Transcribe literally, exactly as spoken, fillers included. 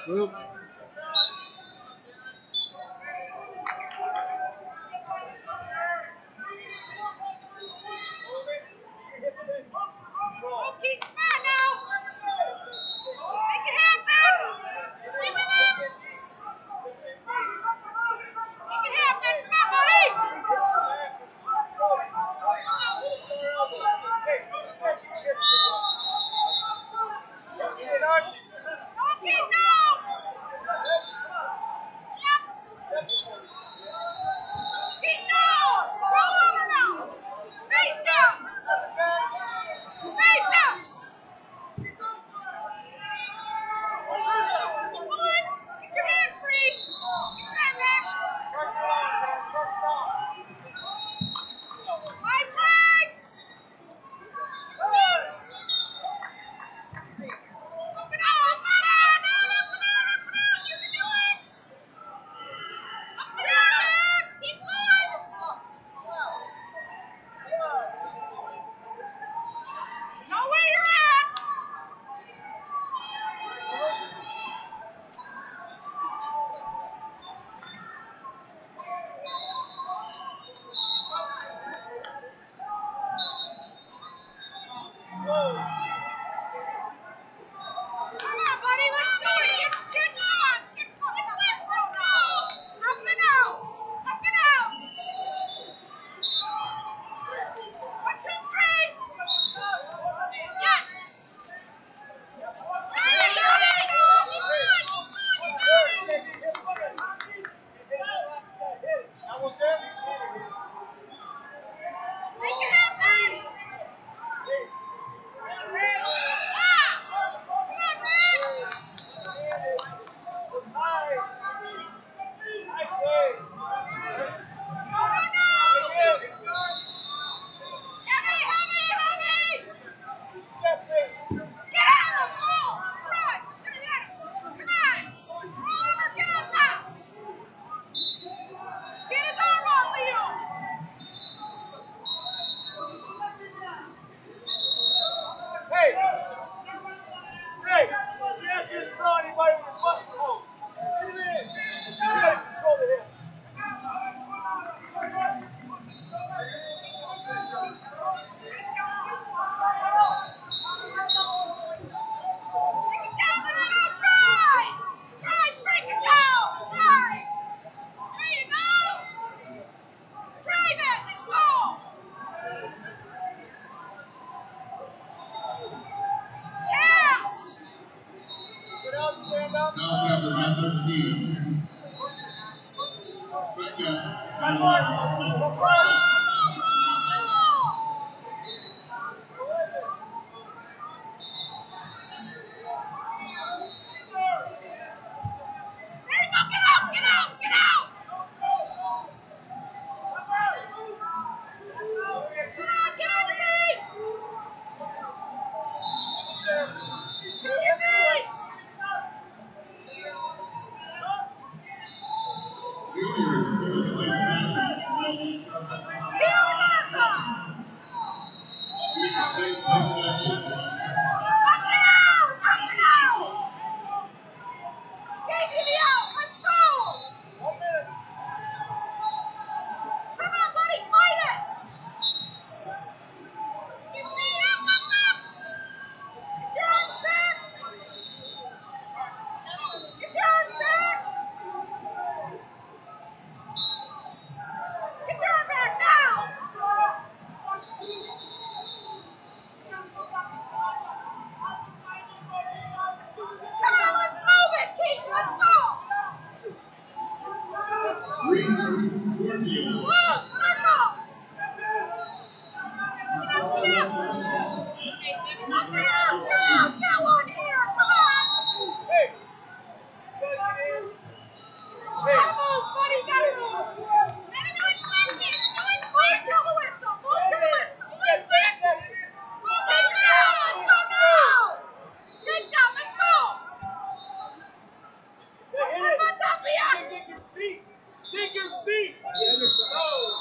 Whoops. Okay, come on now. Make it happen. Play with him. Make it happen. Come on, buddy. Okay, no. Okay, no. Roll over now. Face down. Face down. Come on. Get your hand free. Get your hand back. Wide legs. Up and out. Up and out. Up and out. Up and out. You can do it. Up and out. Keep going. Know where you're at. Come on, buddy. Let's do it. Get, get on. Get on. Let's go now. Up and out. Up and out. One, two, three. Yes. There you go. There you go. Keep going. Keep going. You got it. Make it happen. Yeah. Come on, man. No, no, no. Heavy, heavy, heavy. Get out of the ball. Run. Come on. Roll over. Get on top. Get his arm off of you. Hey! Hey! You have to throw anybody with a button hole. Get him in. You gotta control the hip. Break it down. Let's go. Try. Try. Break it down. Try. There you go. Try that. Let's go. Yeah. Get out, stand up. Now number number three. Second. Come on. Roll, roll, roll. There you go. Get out. Get out. Get out. Come on. Get on your knees. Get on your knees. Juniors, first place matches. Feel that one. Junior state place matches. Up and out. Up and out. Take it out. Let's go. One minute. Come on, buddy. Fight it. Get your feet up, up, up. Get your arms back. Get your arms back. Get your arm back now. Come on, let's move it, Keith. Let's go. Green, Cornfield. Move, circle. Get up, get up. Now get out, get out. Get one here. Come on. Hey! You gotta get in. Gotta move, buddy. Gotta move. Let him do it, Clint. Do it. Move to the whistle. Move to the whistle. Do it, Clint. Take it down. Let's go now. Take down. Let's go. Let's put him on top of you. Dig your feet. Dig your feet. The other side. No.